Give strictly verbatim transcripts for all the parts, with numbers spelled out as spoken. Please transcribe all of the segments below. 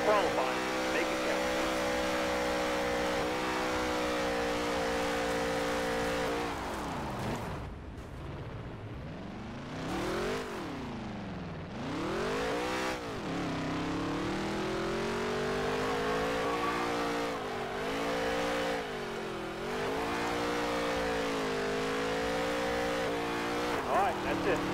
qualifying. Make it count. All right, that's it.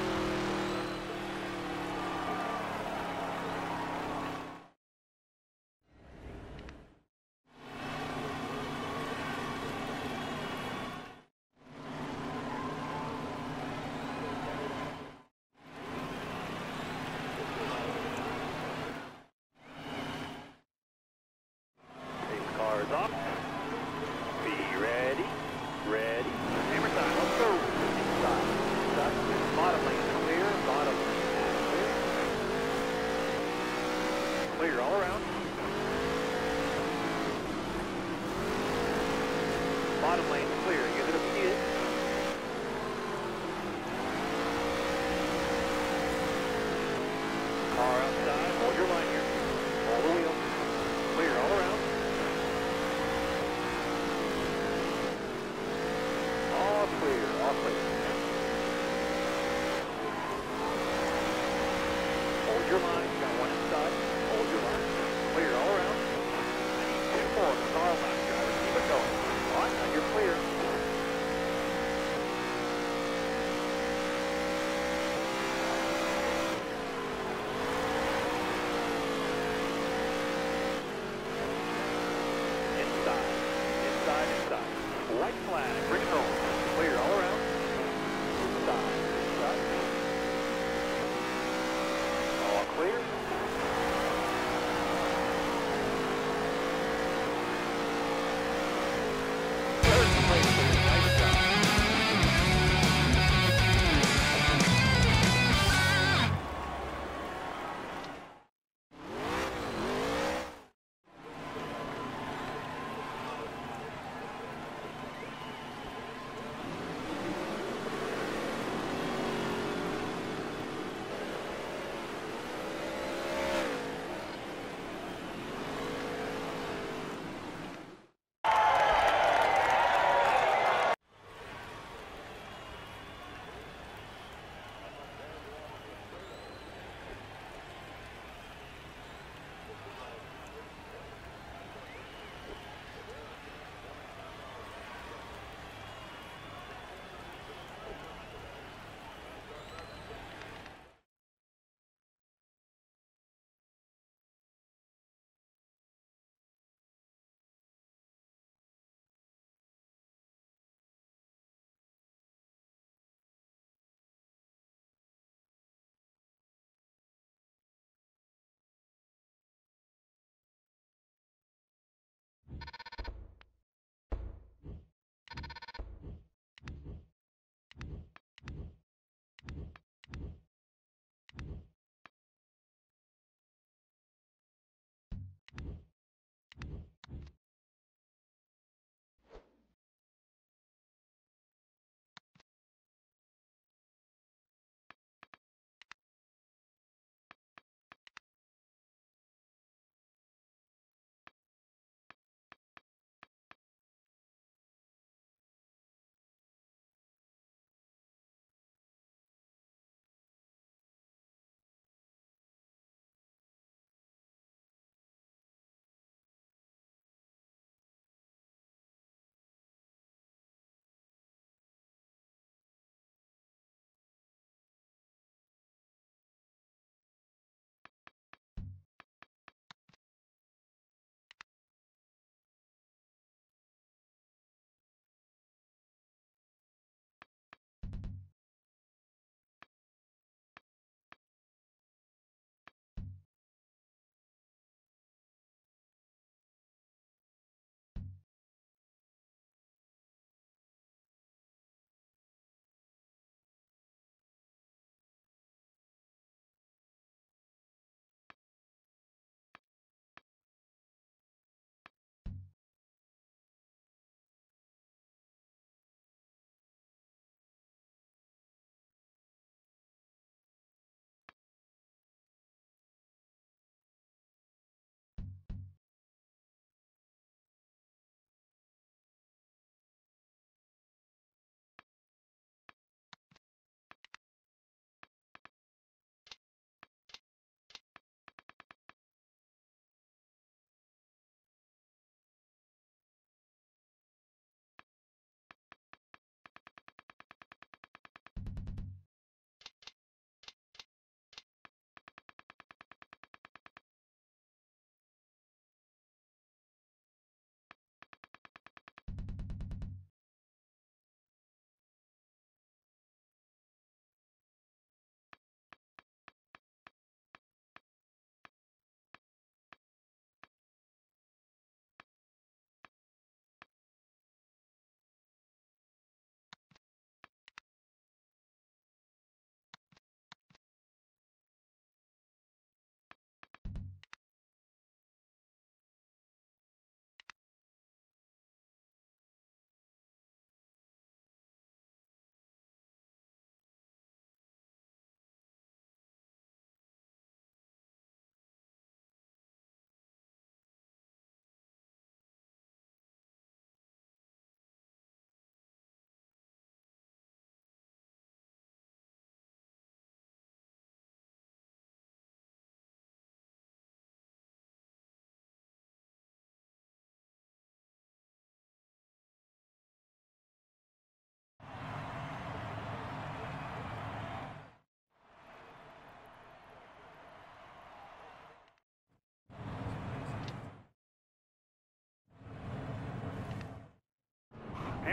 Cars off. Be ready. Ready. Hammer time. Let's go. Inside. Inside. Bottom lane clear. Bottom lane clear. Clear all around. Bottom lane clear. You're going to see it. Car outside. Hold your line here. Hold the wheel. Clear all around. All clear, all clear. Hold your line, got one inside. Hold your line. Clear all around. I need two more in the car lap, driver. Keep it going. All right, now you're clear. Inside, inside, inside. White flag, bring it home. Clear all around. Inside, inside. All clear. Third place, nice job.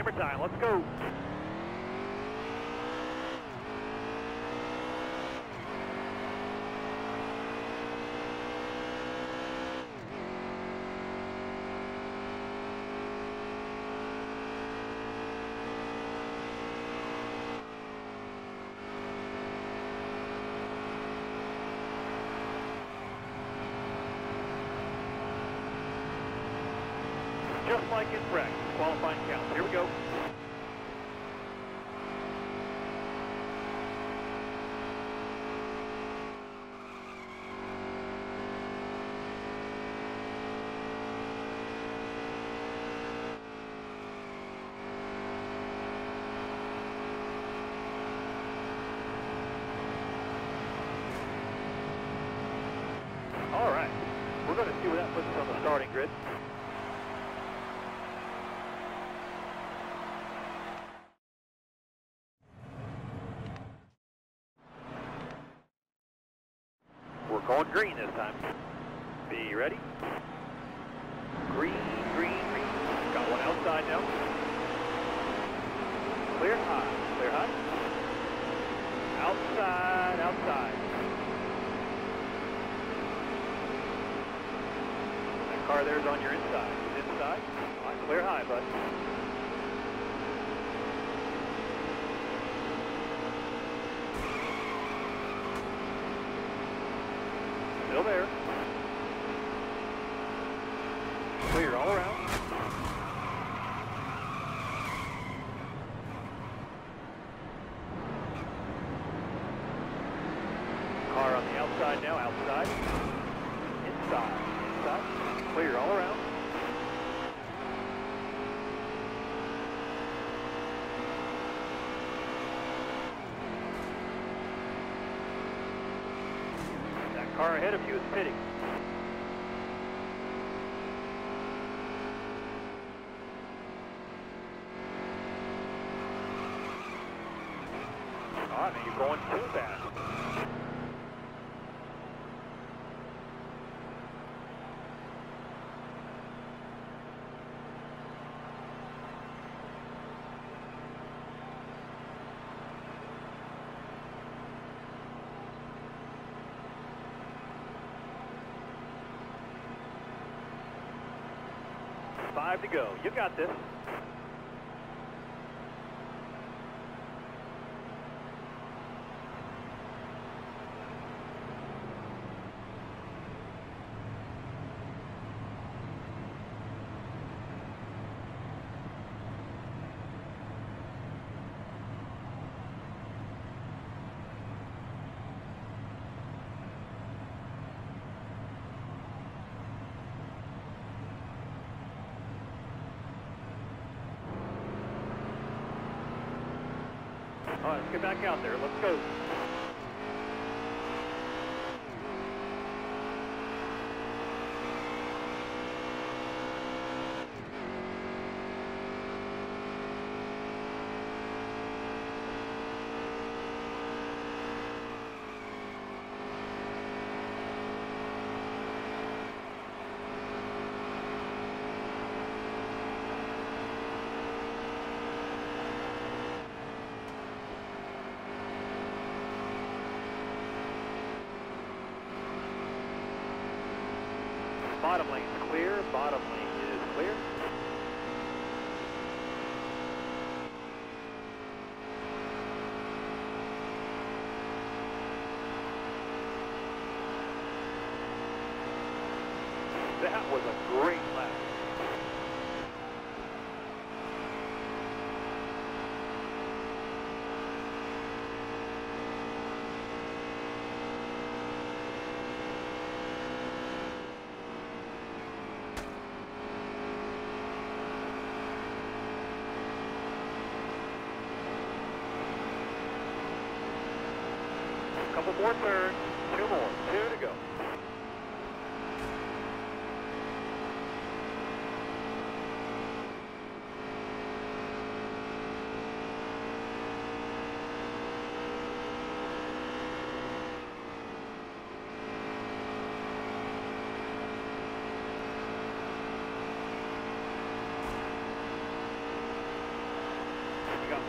Hammer time, let's go. Just like in practice, qualifying counts. Here we go. All right, we're going to see where that puts us on the starting grid. We're going green this time. Be ready. Green, green, green. Got one outside now. Clear high, clear high. Outside, outside. That car there's on your inside. It's inside. All right, clear high, bud. Still there. Clear all around. Car on the outside now, outside. Inside, inside. Clear all around. That car ahead of you is pitting. Oh, I mean, you're going too fast. Five to go. You got this. All right, let's get back out there. Let's go. Bottom lane is clear. Bottom lane is clear. That was a great lap. Couple more turns, two more, two to go.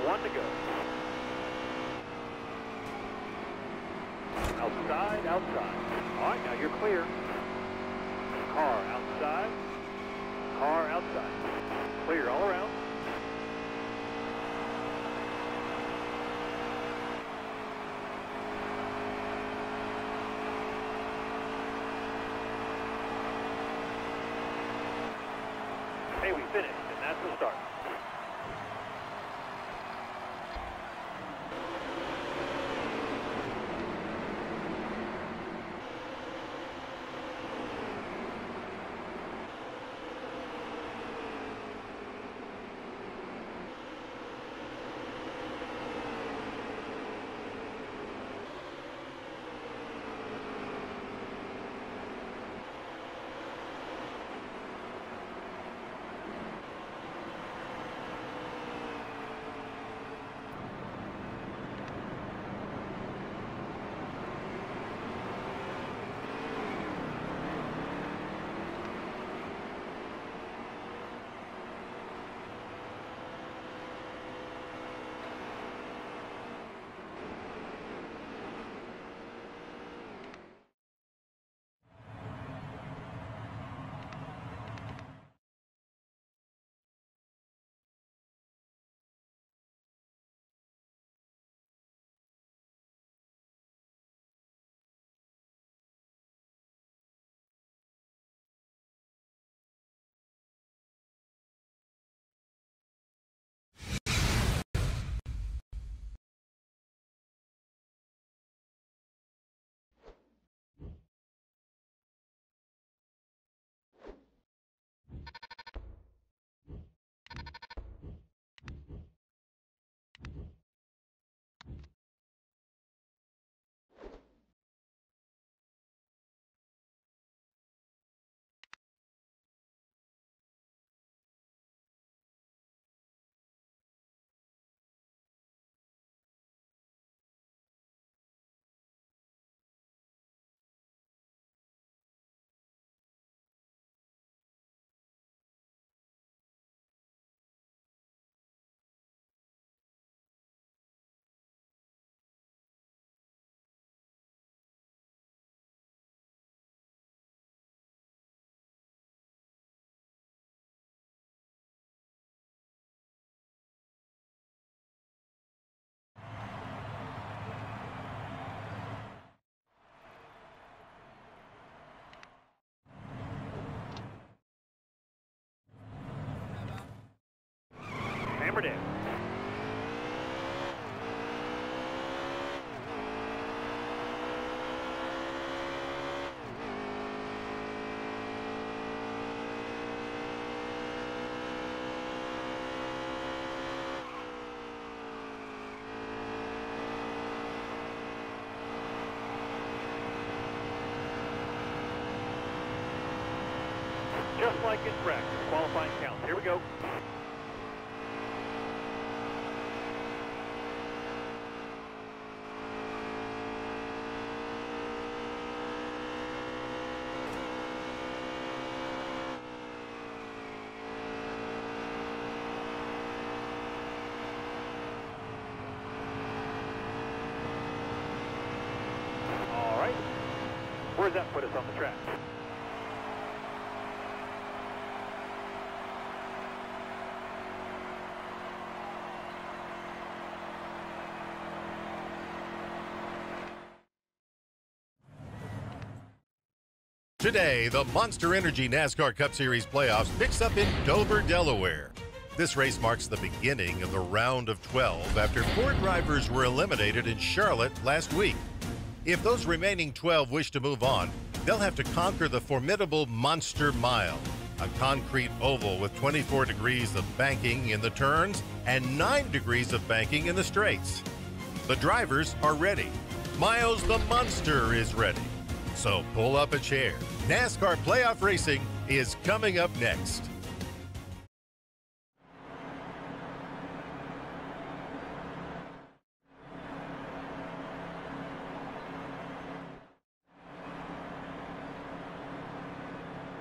One to go. Outside, outside. All right, now you're clear. Car outside. Car outside. Clear all around. Hey, we finished, and that's the start. Hammered in. Just like in practice, qualifying counts. Here we go. All right. Where does that put us on the track? Today, the Monster Energy NASCAR Cup Series playoffs picks up in Dover, Delaware. This race marks the beginning of the round of twelve after four drivers were eliminated in Charlotte last week. If those remaining twelve wish to move on, they'll have to conquer the formidable Monster Mile, a concrete oval with twenty-four degrees of banking in the turns and nine degrees of banking in the straights. The drivers are ready. Miles the Monster is ready. So pull up a chair. NASCAR Playoff Racing is coming up next.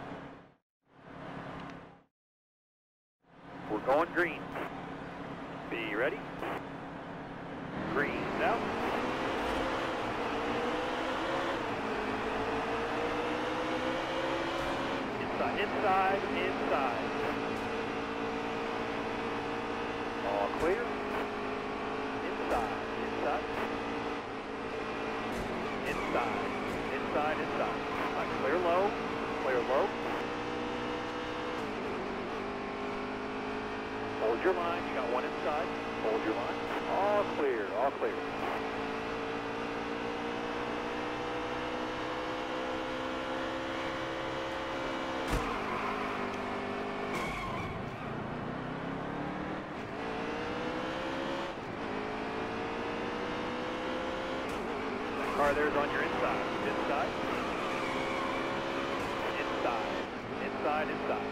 We're going green. Be ready. Green out. Inside, inside, inside. All clear. Inside, inside. Inside, inside, inside. Right, clear low, clear low. Hold your line, you got one inside. Hold your line. All clear, all clear. Car there's on your inside. Inside. Inside. Inside, inside.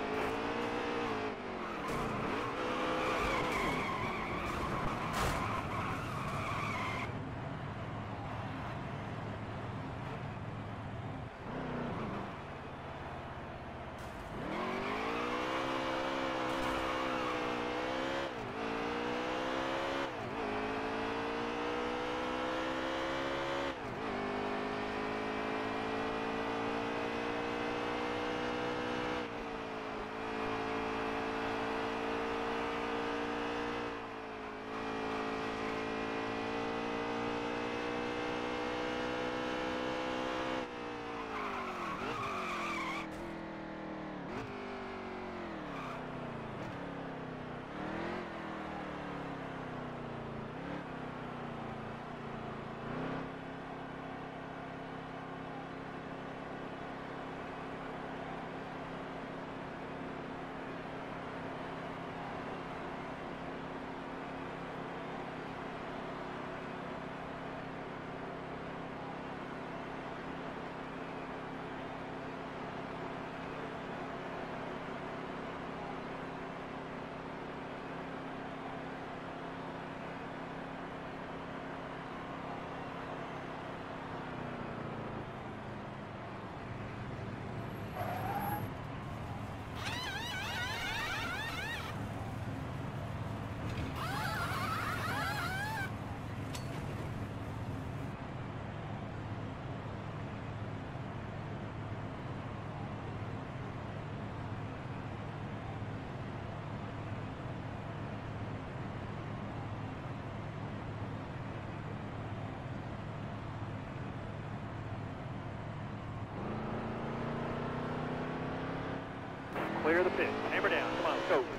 Clear the pit. Hammer down. Come on, let's go.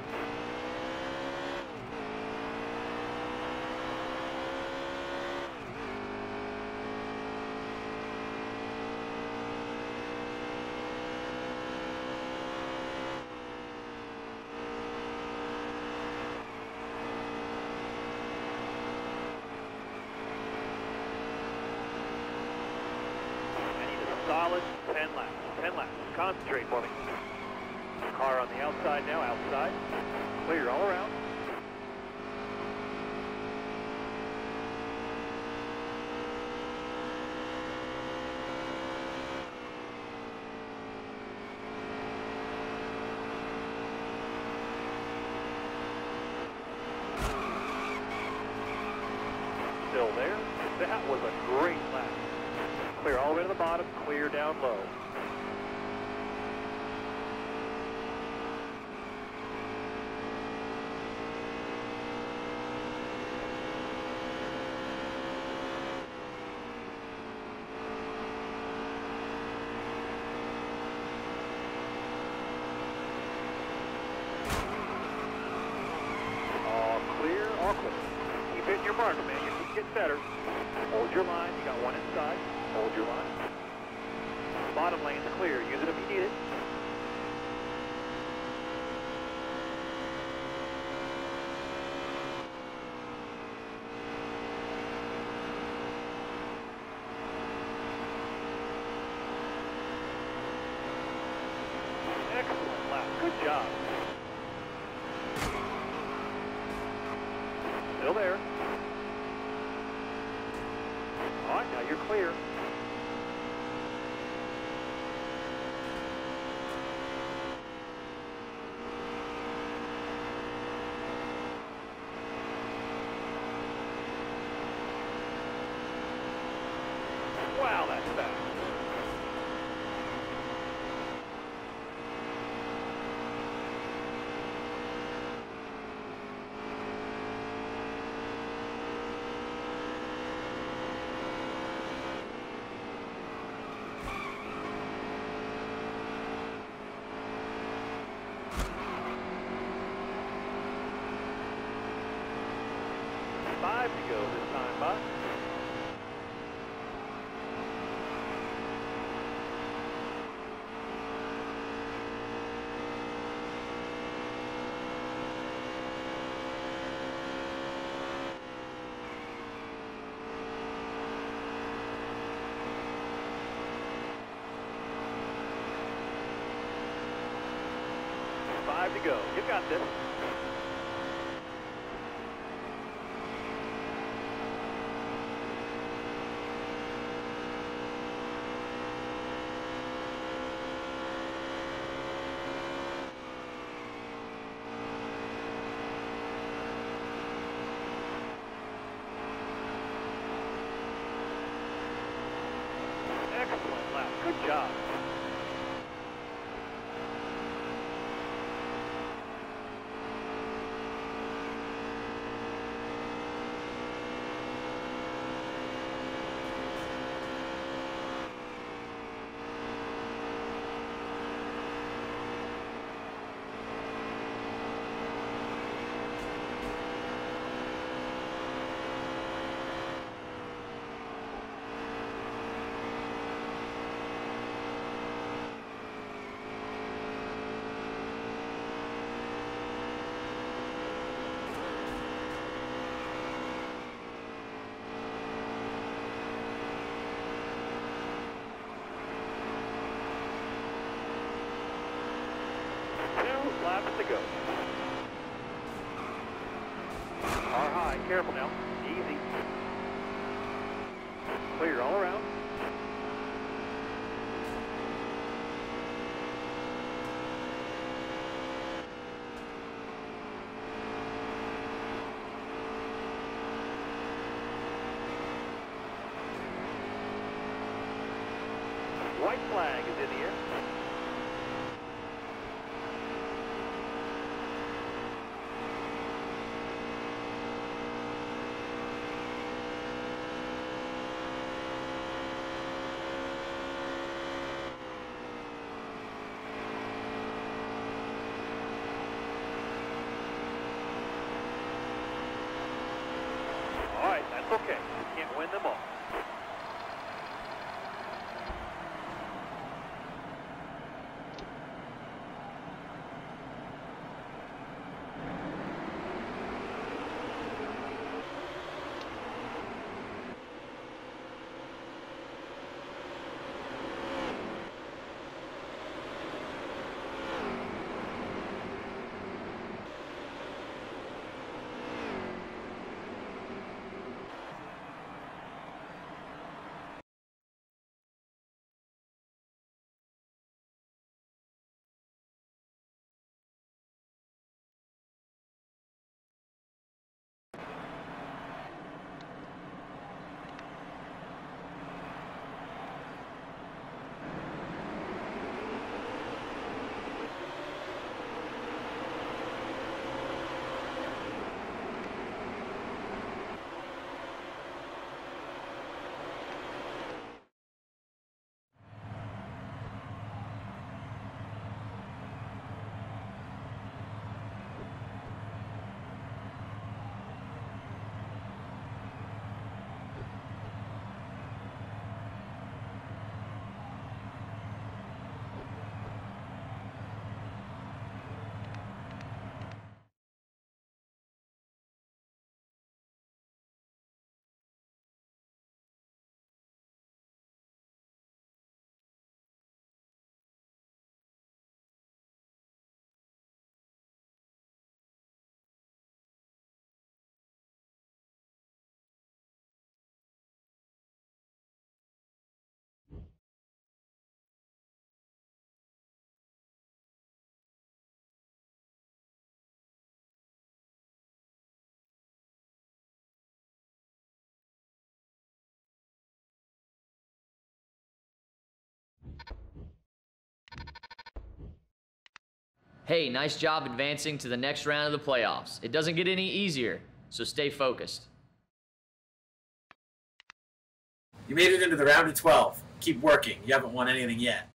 I need a solid ten laps. ten laps. Concentrate for me. Car on the outside now, outside. Clear all around. Still there. That was a great lap. Clear all the way to the bottom, clear down low. Keep hitting your marker, man. You keep getting better. Hold your line. You got one inside. Hold your line. Bottom lane's clear. Use it if you need it. Excellent lap. Good job. Still there. All right, now you're clear. Five to go this time, boss. Five to go. You got this. Excellent lap. Good job. Two laps to go. Car high, careful now. Easy. Clear all around. White flag is in the air. All right, that's okay. You can't win them all. Hey, nice job advancing to the next round of the playoffs. It doesn't get any easier, so stay focused. You made it into the round of twelve. Keep working. You haven't won anything yet.